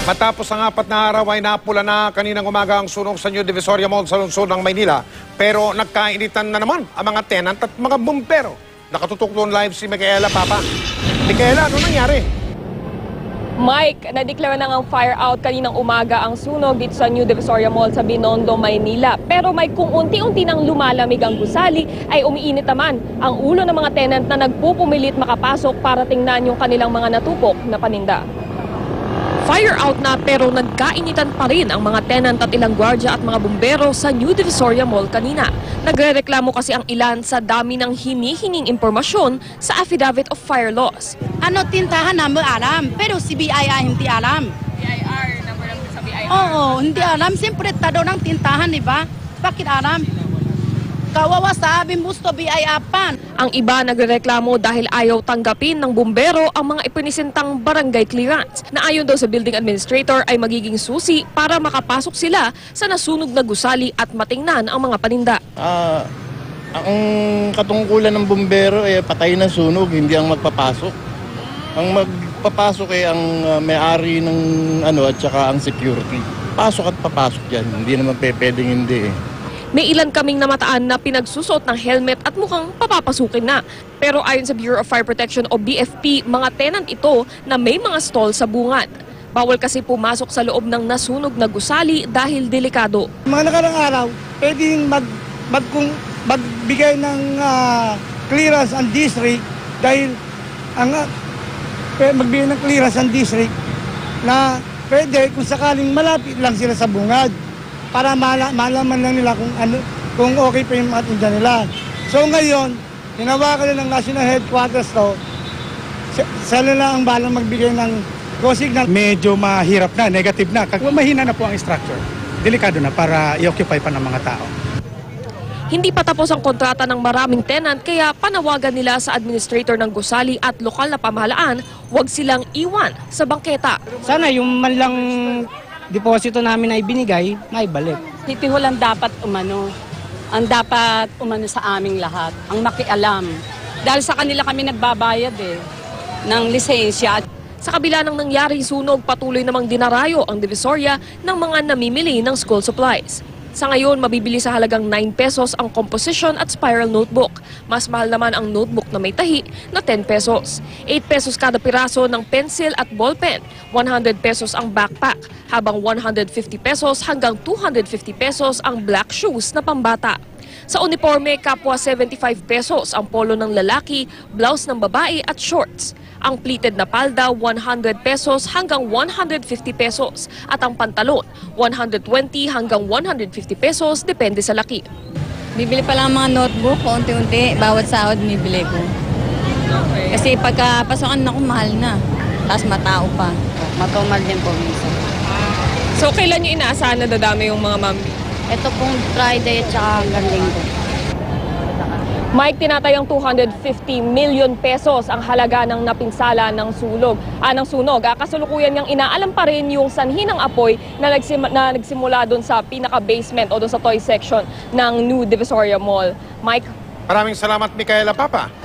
Matapos ang 4 na araw ay napula na kaninang umaga ang sunog sa New Divisoria Mall sa lungsod ng Maynila. Pero nagkainitan na naman ang mga tenant at mga bumpero. Nakatutok doon live si Micaela Papa. Micaela, ano nangyari? Mike, nadeklara na ngang fire out kaninang umaga ang sunog dito sa New Divisoria Mall sa Binondo, Maynila. Pero may kung unti-unti nang lumalamig ang gusali, ay umiinit naman ang ulo ng mga tenant na nagpupumilit makapasok para tingnan yung kanilang mga natupok na paninda. Fire out na pero nagkainitan pa rin ang mga tenant at ilang gwardya at mga bumbero sa New Divisoria Mall kanina. Nagrereklamo kasi ang ilan sa dami ng hinihinging impormasyon sa Affidavit of Fire Loss. Ano tintahan namin alam, pero si BIR hindi alam. BIR, number lang sa BIR. Oo, hindi alam. Siyempre, tado ng tintahan, di ba? Bakit alam? Kawawa sa abing gusto BIR pan. Ang iba nagrereklamo dahil ayaw tanggapin ng bumbero ang mga ipinisintang barangay clearance na ayon daw sa building administrator ay magiging susi para makapasok sila sa nasunog na gusali at matingnan ang mga paninda. Ang katungkulan ng bumbero ay patay na sunog, hindi ang magpapasok. Ang magpapasok ay ang may-ari ng at saka ang security. Pasok at papasok yan, hindi naman pwedeng hindi eh. May ilan kaming namataan na pinagsusot ng helmet at mukhang papapasukin na. Pero ayon sa Bureau of Fire Protection o BFP, mga tenant ito na may mga stall sa bungad. Bawal kasi pumasok sa loob ng nasunog na gusali dahil delikado. Mga nakarang araw, pwedeng magbigay ng clearance ang district dahil magbigay ng clearance ang district na pwede kung sakaling malapit lang sila sa bungad para malaman lang nila kung okay pa yung mga tinda nila. So ngayon, hinawakan na ng National Headquarters to, sila lang ang balang magbigay ng go signal. Medyo mahirap na, negative na. Mahina na po ang structure. Delikado na para i-occupy pa ng mga tao. Hindi pa tapos ang kontrata ng maraming tenant kaya panawagan nila sa administrator ng gusali at lokal na pamahalaan, huwag silang iwan sa bangketa. Sana yung man lang deposito namin ay binigay, may balik. Titihol ang dapat umano. Ang dapat umano sa aming lahat. Ang makialam. Dahil sa kanila kami nagbabayad ng lisensya. Sa kabila ng nangyaring sunog, patuloy namang dinarayo ang Divisoria ng mga namimili ng school supplies. Sa ngayon, mabibili sa halagang 9 pesos ang composition at spiral notebook. Mas mahal naman ang notebook na may tahi na 10 pesos. 8 pesos kada piraso ng pencil at ballpen. 100 pesos ang backpack, habang 150 pesos hanggang 250 pesos ang black shoes na pambata. Sa uniforme, kapwa 75 pesos ang polo ng lalaki, blouse ng babae at shorts. Ang pleated na palda, 100 pesos hanggang 150 pesos. At ang pantalon, 120 hanggang 150 pesos, depende sa laki. Bibili pa lang mga notebook, unti-unti, bawat sahod bibili ko. Okay. Kasi pagkapasokan ako, mahal na. Tapos matao pa. Matumal din po minsan. So kailan nyo inaasahan na dadami yung mga mami? Ito pong Friday at saka hanggang linggo. Mike, tinatayang 250 million pesos ang halaga ng napinsala ng sunog. Ng sunog. Kasulukuyan niyang inaalam pa rin yung sanhi ng apoy na nagsimula doon sa pinaka-basement o doon sa toy section ng New Divisoria Mall. Mike? Maraming salamat, Micaela Papa.